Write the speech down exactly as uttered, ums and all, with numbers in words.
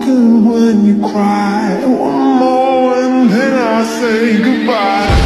listen when you cry. One more and then I say goodbye.